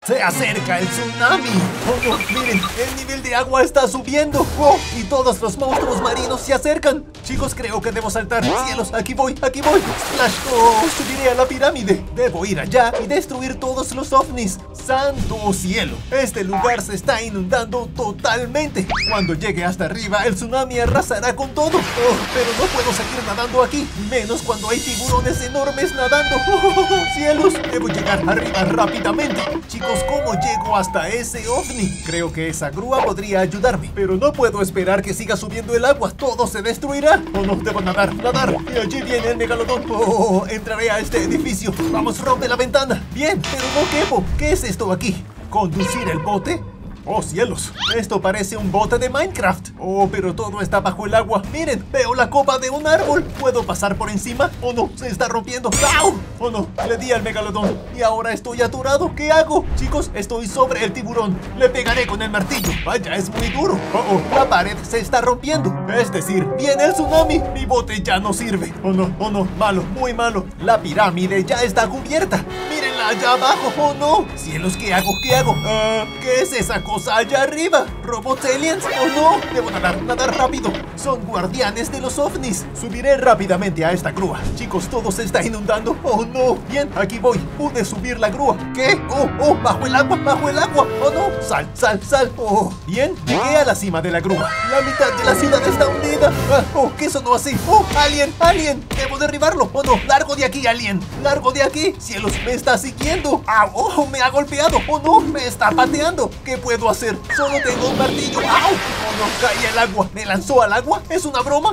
¡Se acerca el tsunami! ¡Oh, no! ¡Miren! ¡El nivel de agua está subiendo! ¡Oh! Y todos los monstruos marinos se acercan. Chicos, creo que debo saltar. ¡Cielos! ¡Aquí voy! ¡Aquí voy! ¡Splash! ¡Oh! ¡Subiré a la pirámide! Debo ir allá y destruir todos los ovnis. ¡Santo cielo! Este lugar se está inundando totalmente. Cuando llegue hasta arriba, el tsunami arrasará con todo. ¡Oh! Pero no puedo seguir nadando aquí. Menos cuando hay tiburones enormes nadando. ¡Oh! ¡Cielos! Debo llegar arriba rápidamente. Chicos, ¿cómo llego hasta ese ovni? Creo que esa grúa podría ayudarme, pero no puedo esperar que siga subiendo el agua. Todo se destruirá. Oh no, debo nadar, nadar. Y allí viene el megalodón. Oh, entraré a este edificio. Vamos, rompe la ventana. Bien, pero no quepo. ¿Qué es esto aquí? ¿Conducir el bote? ¡Oh, cielos! Esto parece un bote de Minecraft. ¡Oh, pero todo está bajo el agua! ¡Miren! ¡Veo la copa de un árbol! ¿Puedo pasar por encima? ¡Oh, no! ¡Se está rompiendo! ¡Au! ¡Oh, no! Le di al megalodón y ahora estoy atorado. ¿Qué hago? Chicos, estoy sobre el tiburón. Le pegaré con el martillo. ¡Vaya, es muy duro! ¡Oh, oh! La pared se está rompiendo. Es decir, viene el tsunami. Mi bote ya no sirve. ¡Oh, no! ¡Oh, no! Malo, muy malo. La pirámide ya está cubierta. ¡Mírenla allá abajo! ¡Oh, no! ¡Cielos! ¿Qué hago? ¿Qué hago? ¿Qué es esa cosa allá arriba? ¿Robots aliens? ¡Oh, no! Debo nadar, nadar rápido. Son guardianes de los ovnis. Subiré rápidamente a esta grúa. Chicos, todo se está inundando. ¡Oh, no! Bien, aquí voy. Pude subir la grúa. ¿Qué? ¡Oh, oh! ¡Bajo el agua! ¡Bajo el agua! ¡Oh, no! ¡Sal, sal, sal! ¡Oh! Bien, llegué a la cima de la grúa. La mitad de la ciudad está hundida. ¡Oh! ¿Qué sonó así? ¡Oh! ¡Alien! ¡Alien! ¡Debo derribarlo! ¡Oh, no! ¡Largo de aquí, alien! ¡Largo de aquí! ¡Cielos! ¡Me está siguiendo! ¡Au! ¡Oh! ¡Me ha golpeado! ¡Oh, no! ¡Me está pateando! ¿Qué puedo hacer? Solo tengo un martillo. ¡Au! ¡Oh, no! ¡Caí al agua! ¿Me lanzó al agua? ¿Es una broma?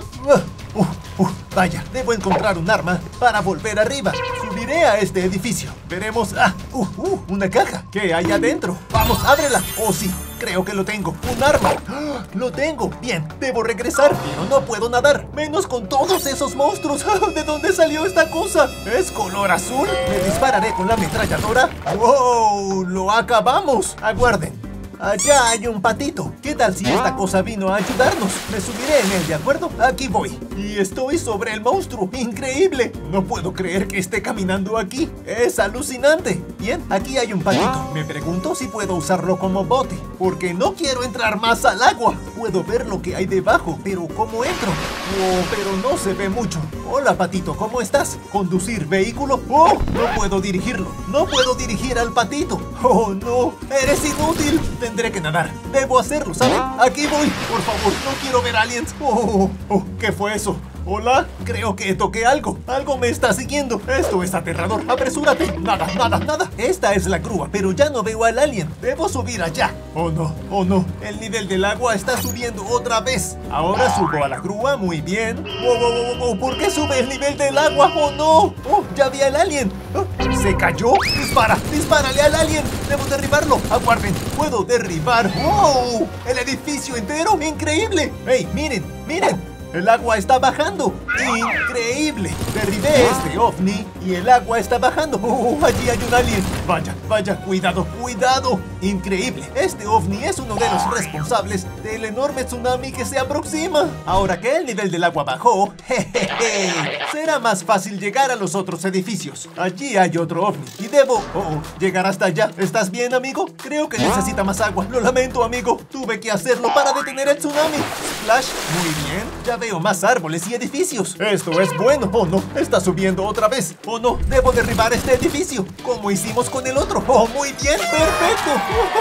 Vaya, debo encontrar un arma para volver arriba. Subiré a este edificio. Veremos. Una caja. ¿Qué hay adentro? Vamos, ábrela. Oh, sí, creo que lo tengo. Un arma. Lo tengo. Bien, debo regresar, pero no puedo nadar. Menos con todos esos monstruos. ¿De dónde salió esta cosa? ¿Es color azul? Le dispararé con la ametralladora. ¡Wow! ¡Lo acabamos! Aguarden. Allá hay un patito. ¿Qué tal si esta cosa vino a ayudarnos? Me subiré en él, ¿de acuerdo? Aquí voy. Y estoy sobre el monstruo. ¡Increíble! No puedo creer que esté caminando aquí. Es alucinante. Bien, aquí hay un patito. Me pregunto si puedo usarlo como bote, porque no quiero entrar más al agua. Puedo ver lo que hay debajo, pero ¿cómo entro? Oh, pero no se ve mucho. Hola, patito, ¿cómo estás? ¿Conducir vehículo? ¡Oh! No puedo dirigirlo. No puedo dirigir al patito. ¡Oh, no! ¡Eres inútil! Tendré que nadar. Debo hacerlo, ¿saben? Aquí voy. Por favor, no quiero ver aliens. ¿Qué fue eso? ¿Hola? Creo que toqué algo. Algo me está siguiendo. Esto es aterrador. Apresúrate. Nada, nada, nada. Esta es la grúa, pero ya no veo al alien. Debo subir allá. Oh, no. Oh, no. El nivel del agua está subiendo otra vez. Ahora subo a la grúa. Muy bien. ¿Por qué sube el nivel del agua? Oh, no. Oh, ya vi al alien. ¿Se cayó? Dispara. Dispárale al alien. Debo derribarlo. Aguarden. Puedo derribar. ¡Wow! El edificio entero. Increíble. ¡Hey, miren! ¡Miren! ¡El agua está bajando! ¡Increíble! Derribé este ovni y el agua está bajando. Allí hay un alien. Vaya, vaya, cuidado, cuidado. Increíble. Este ovni es uno de los responsables del enorme tsunami que se aproxima. Ahora que el nivel del agua bajó, será más fácil llegar a los otros edificios. Allí hay otro ovni y debo llegar hasta allá. ¿Estás bien, amigo? Creo que necesita más agua. Lo lamento, amigo. Tuve que hacerlo para detener el tsunami. Splash. Muy bien. Ya veo más árboles y edificios. Esto es bueno. Oh, no. Está subiendo otra vez. Oh, no. Debo derribar este edificio, como hicimos con el otro. Oh, muy bien. Perfecto.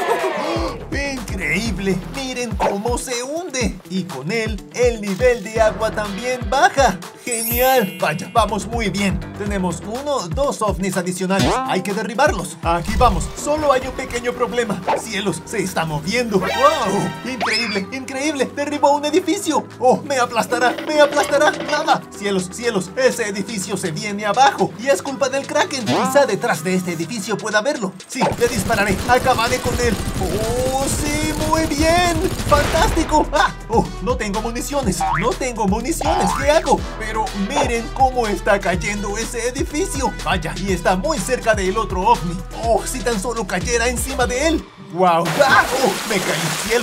Increíble. Miren cómo se hunde. Y con él, el nivel de agua también baja. Genial. Vaya, vamos muy bien. Tenemos 2 ovnis adicionales. Hay que derribarlos. Aquí vamos. Solo hay un pequeño problema. Cielos, se está moviendo. ¡Wow! Increíble, increíble. Derribó un edificio. Oh, me aplastará. Me aplastará. Nada. Cielos, cielos. Ese edificio se viene abajo. Y es culpa del Kraken. Quizá detrás de este edificio pueda verlo. Sí, le dispararé. Acabaré con él. ¡Oh, sí! ¡Muy bien! ¡Fantástico! No tengo municiones. No tengo municiones. ¿Qué hago? Pero miren cómo está cayendo ese edificio. Vaya, y está muy cerca del otro ovni. ¡Oh, si tan solo cayera encima de él! ¡Wow! Me caí, cielos.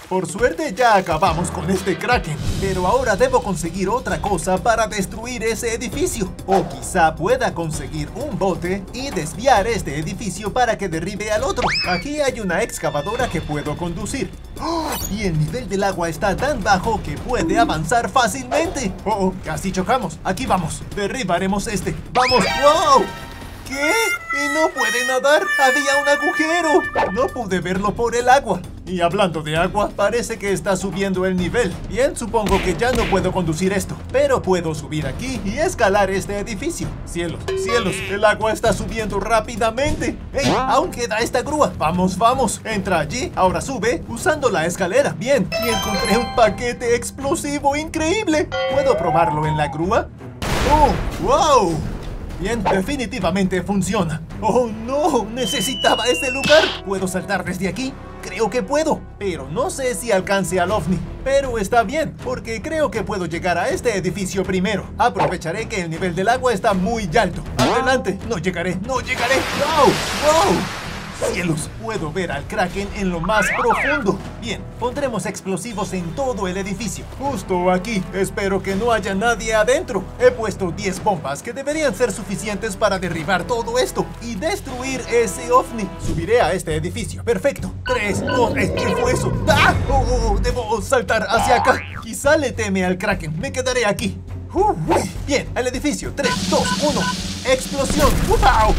Por suerte ya acabamos con este Kraken. Pero ahora debo conseguir otra cosa para destruir ese edificio. O quizá pueda conseguir un bote y desviar este edificio para que derribe al otro. Aquí hay una excavadora que puedo conducir. ¡Oh! Y el nivel del agua está tan bajo que puede avanzar fácilmente. Oh, casi chocamos. Aquí vamos. Derribaremos este. ¡Vamos! ¡Wow! ¿Qué? ¿Y no puede nadar? Había un agujero. No pude verlo por el agua. Y hablando de agua, parece que está subiendo el nivel. Bien, supongo que ya no puedo conducir esto. Pero puedo subir aquí y escalar este edificio. Cielos, cielos, el agua está subiendo rápidamente. ¡Ey! Aún queda esta grúa. Vamos, vamos. Entra allí, ahora sube usando la escalera. Bien, y encontré un paquete explosivo increíble. ¿Puedo probarlo en la grúa? ¡Oh! ¡Wow! Bien, definitivamente funciona. ¡Oh, no! ¡Necesitaba ese lugar! ¿Puedo saltar desde aquí? Creo que puedo, pero no sé si alcance al ovni. Pero está bien, porque creo que puedo llegar a este edificio primero. Aprovecharé que el nivel del agua está muy alto. ¡Adelante! ¡No llegaré! ¡No llegaré! ¡Wow! ¡Wow! ¡Cielos! Puedo ver al Kraken en lo más profundo. Bien, pondremos explosivos en todo el edificio. Justo aquí. Espero que no haya nadie adentro. He puesto 10 bombas que deberían ser suficientes para derribar todo esto y destruir ese ovni. Subiré a este edificio. Perfecto. 3, 2, ¿qué fue eso? ¡Ah! Debo saltar hacia acá. Quizá le teme al Kraken. Me quedaré aquí. Bien, al edificio. 3, 2, 1. ¡Explosión! ¡Wow!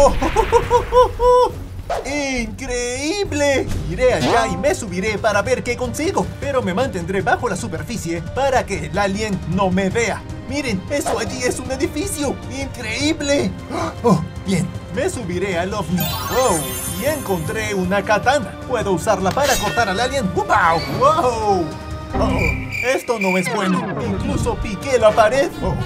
¡Oh! ¡Increíble! Iré allá y me subiré para ver qué consigo. Pero me mantendré bajo la superficie para que el alien no me vea. Miren, eso allí es un edificio. ¡Increíble! Oh, bien, me subiré al ovni. ¡Wow! Y encontré una katana. Puedo usarla para cortar al alien. ¡Wow! ¡Wow! Oh, esto no es bueno. Incluso piqué la pared.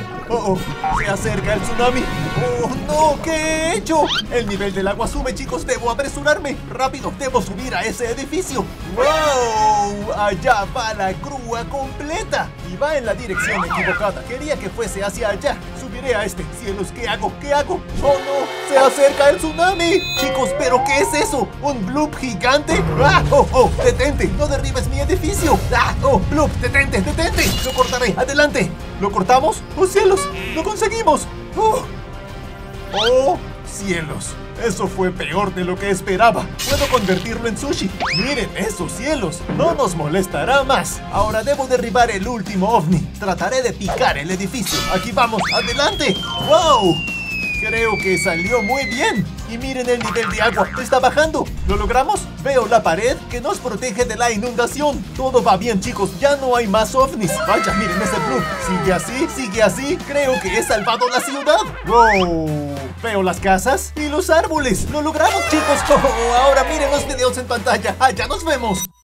Se acerca el tsunami. ¡Oh, no! ¿Qué he hecho? El nivel del agua sube, chicos. Debo apresurarme. Rápido, debo subir a ese edificio. ¡Wow! Allá va la grúa completa. Y va en la dirección equivocada. Quería que fuese hacia allá. Subiré a este. Cielos, ¿qué hago? ¿Qué hago? ¡Oh, no! ¡Se acerca el tsunami! Chicos, ¿pero qué es eso? ¿Un bloop gigante? ¡Ah! ¡Oh! ¡Detente! ¡No derribes mi edificio! ¡Ah! ¡Oh! ¡Bloop! ¡Detente! ¡Detente! ¡Lo cortaré! ¡Adelante! ¿Lo cortamos? ¡Oh, cielos! ¡Lo conseguimos! ¡Oh, cielos! Eso fue peor de lo que esperaba. Puedo convertirlo en sushi. Miren esos cielos. No nos molestará más. Ahora debo derribar el último ovni. Trataré de picar el edificio. Aquí vamos. ¡Adelante! ¡Wow! Creo que salió muy bien. Y miren el nivel de agua. Está bajando. ¿Lo logramos? Veo la pared que nos protege de la inundación. Todo va bien, chicos. Ya no hay más ovnis. Vaya, miren ese bloop. Sigue así, sigue así. Creo que he salvado la ciudad. ¡Wow! Veo las casas y los árboles. ¡Lo logramos, chicos! Ahora miren los videos en pantalla. ¡Allá nos vemos!